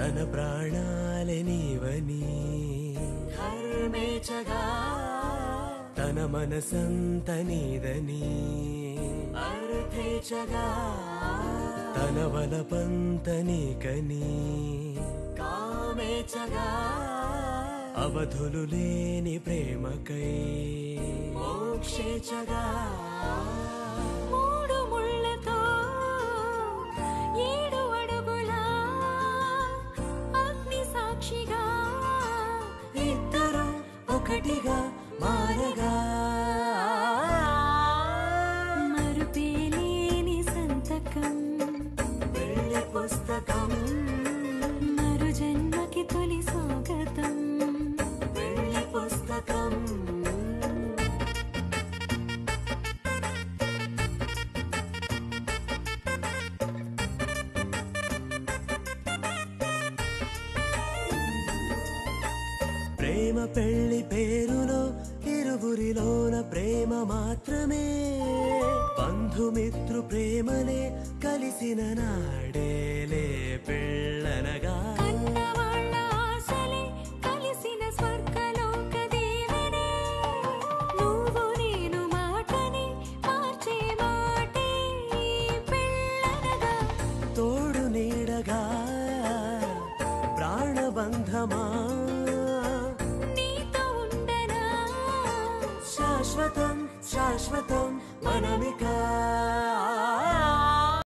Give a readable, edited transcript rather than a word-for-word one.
తన ప్రాణాలే నీవని హర్మేచగా తన మనసంత నీదని అర్థేచగా తన వలపంత నీకని కామేచగా అవధులు లేని ప్రేమకై మోక్షేచగా మూడు ముళ్ళతో 7 అడుగుల అగ్ని సాక్షిగా ఇద్దరు ఒకటిగా మారగా మరుపేలేని సంతకం వెళ్ళి పుస్తకం మరు జన్మకి తొలి స్వాగతం వెళ్ళి పుస్తకం ప్రేమ పెళ్లి పేరులో ఇరువురిలోన ప్రేమ మాత్రమే బంధుమిత్రు ప్రేమలే కలిసిన నాడేలే పెళ్ళనగా కన్నవాళ్ళ ఆశలే కలిసిన స్వర్గలోక దేవుడే నువ్వు నేను మాటని మార్చే మాటే పెళ్ళనగా తోడు నీడగా ప్రాణబంధమా నీతో ఉండనా శాశ్వతం శాశ్వతం మనమిక